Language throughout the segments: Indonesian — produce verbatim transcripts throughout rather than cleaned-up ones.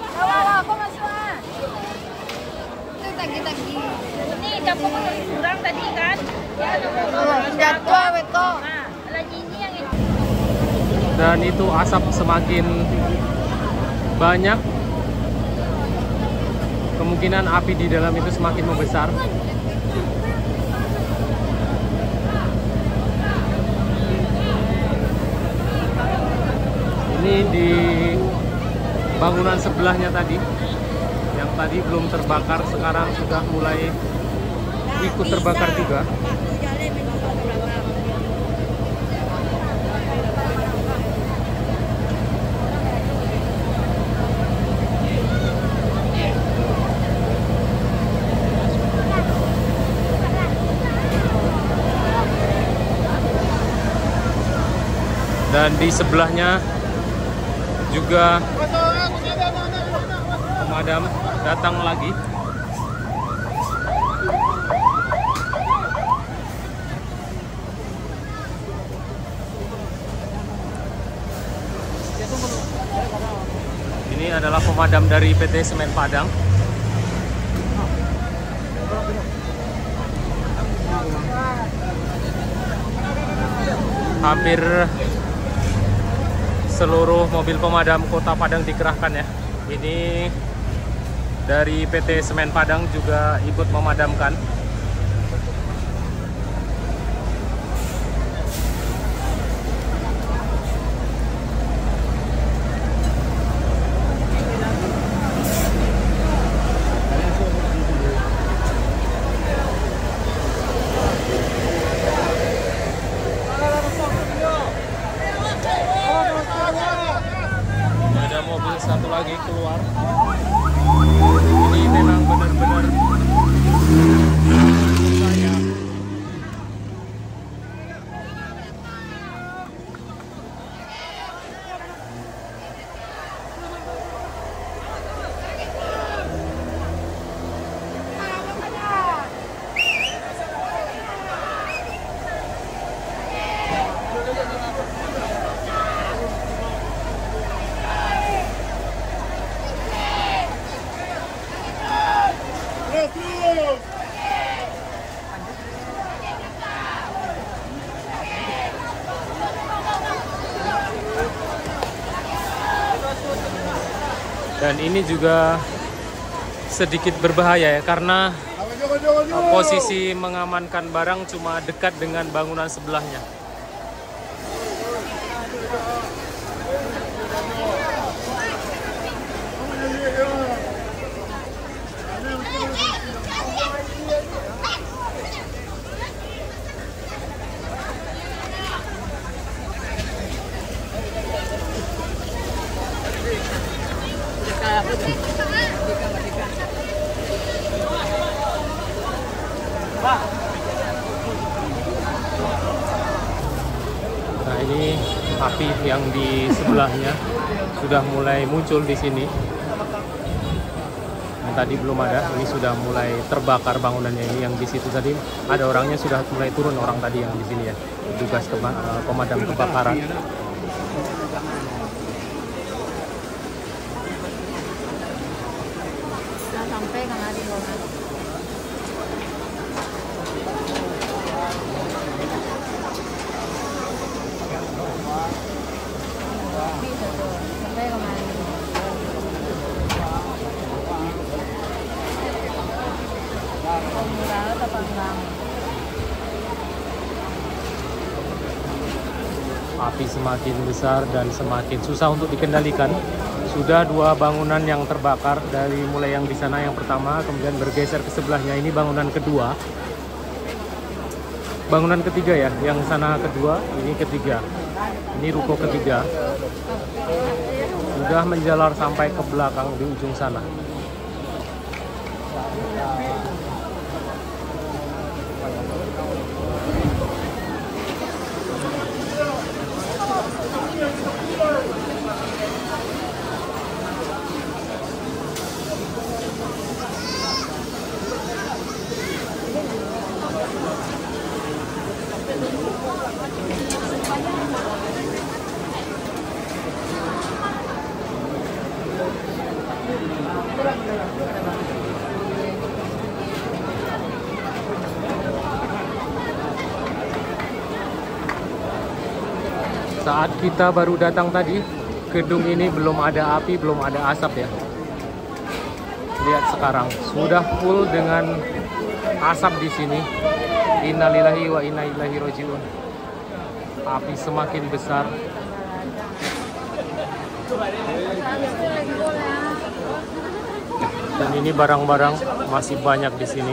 Wah, kok masukan? Itu tagi-tagi. Ini dapur kurang tadi kan? Ya, jatuh weko. Nah, lagi ini yang itu. Dan itu asap semakin banyak, kemungkinan api di dalam itu semakin membesar. Ini di bangunan sebelahnya tadi, yang tadi belum terbakar, sekarang sudah mulai ikut terbakar juga. Dan di sebelahnya juga pemadam datang lagi. Ini adalah pemadam dari P T Semen Padang. Hampir seluruh mobil pemadam Kota Padang dikerahkan ya. Ini dari P T Semen Padang juga ikut memadamkan. Ada mobil satu lagi keluar. Ini memang benar-benar bahaya. Dan ini juga sedikit berbahaya ya, karena posisi mengamankan barang cuma dekat dengan bangunan sebelahnya. Nah, ini api yang di sebelahnya sudah mulai muncul di sini. Yang tadi belum ada, ini sudah mulai terbakar bangunannya ini. Yang di situ tadi ada orangnya, sudah mulai turun orang tadi yang di sini ya, tugas pemadam kebakaran. Sampai nggak ada orang. Sampai kemana? Murah atau panggang? Api semakin besar dan semakin susah untuk dikendalikan. Sudah dua bangunan yang terbakar, dari mulai yang di sana yang pertama, kemudian bergeser ke sebelahnya. Ini bangunan kedua. Bangunan ketiga ya, yang sana kedua, ini ketiga. Ini ruko ketiga. Sudah menjalar sampai ke belakang di ujung sana. Saat kita baru datang tadi, gedung ini belum ada api, belum ada asap ya. Lihat sekarang, sudah full dengan asap di sini. Innalillahi wa inna ilaihi rajiun. Api semakin besar. Dan ini barang-barang masih banyak di sini.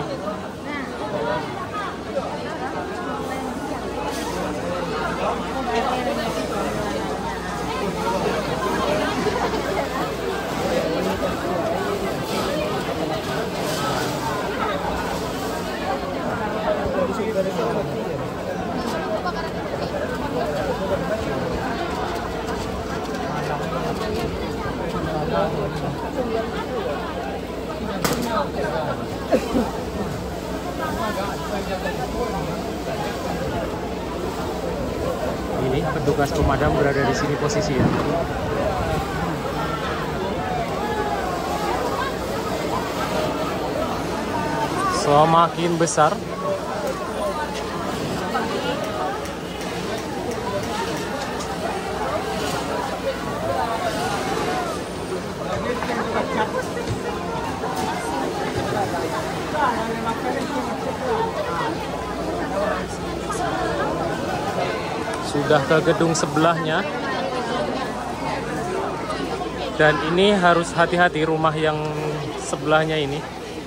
Ini petugas pemadam berada di sini posisi ya. Semakin besar. Sudah ke gedung sebelahnya. Dan ini harus hati-hati rumah yang sebelahnya ini.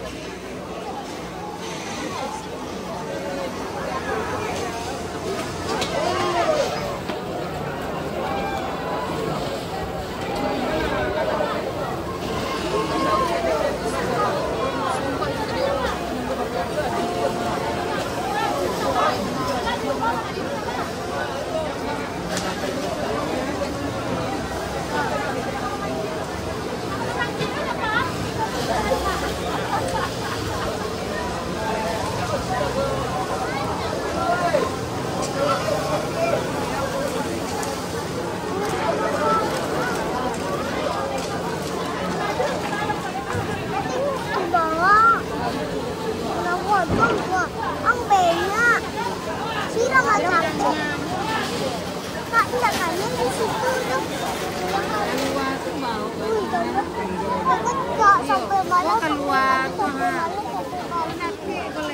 Keluar nanti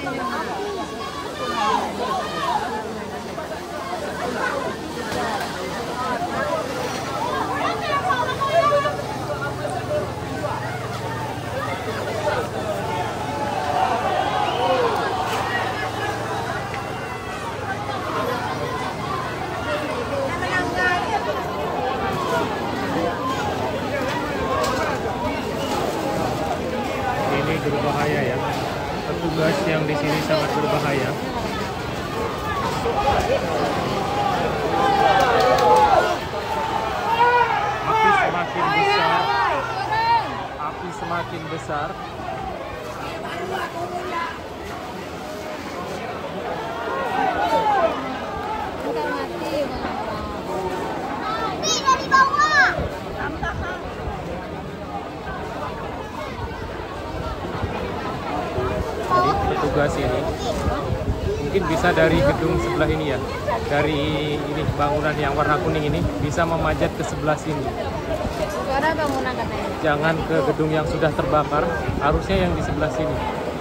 berbahaya ya. Petugas yang di sini sangat berbahaya. Api semakin besar. Api semakin besar. Petugas ini mungkin bisa dari gedung sebelah ini ya, dari ini bangunan yang warna kuning ini bisa memanjat ke sebelah sini. Suara bangunan katanya. Jangan ke gedung yang sudah terbakar, harusnya yang di sebelah sini.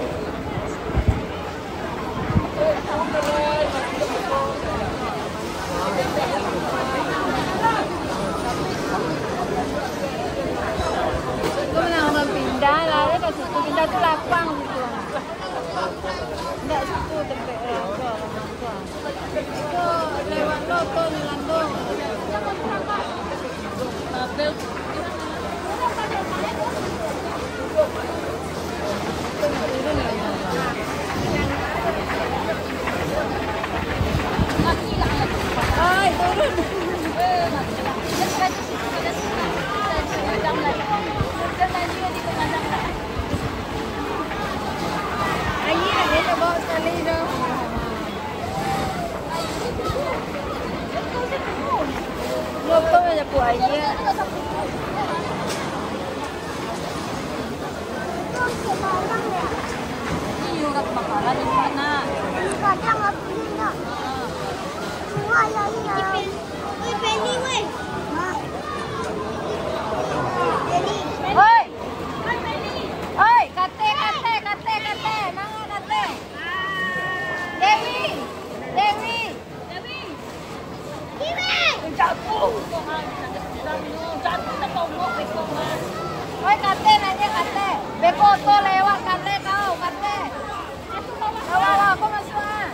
Pindah lah, ke situ pindah tuh lapang gitu. Enggak situ tempat apa itu lewat loto di Landung. Mobil Ay, turun. Bekoto lewat kate kau, kate. Awal aku masuk ah.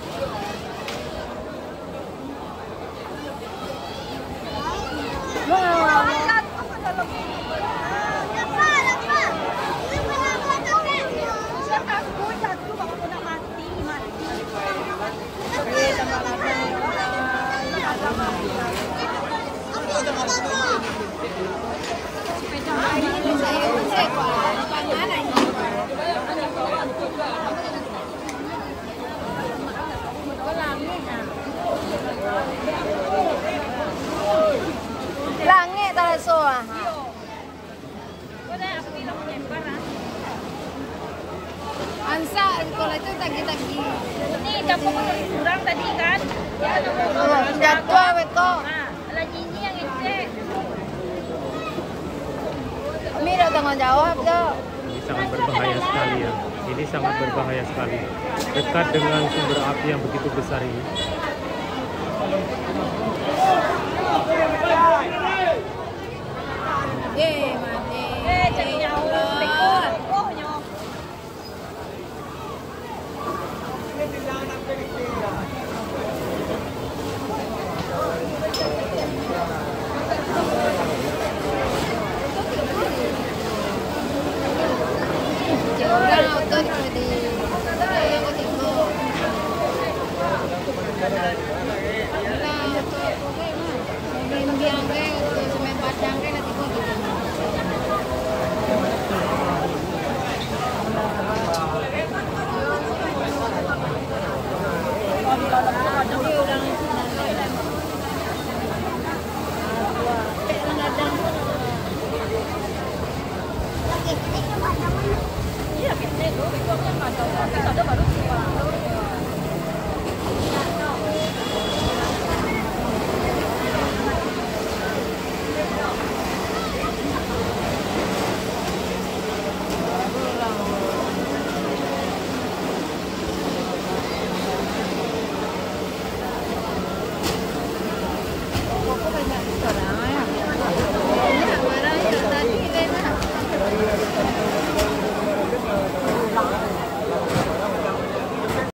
Wow. Langit tak so ah. Ansa kalau itu tagi-tagi. Ini dapur kurang tadi kan? Ya, Oh, jatuh beko. Nah, lagi ini yang ngecek. Kami udah tanggung jawab dong. Ini sangat berbahaya sekali ya. Ini sangat berbahaya sekali. Dekat dengan sumber api yang begitu besar ini. Ye, mati. Eh, jadi nyawa beko. Oh, nyawa. Orang auto di yang ketiga. Lah, auto oke mah. Bimbing ke auto semen padang ke nanti kok gitu. Tapi orang Iya, kita itu beko kan ada. Kita ada baru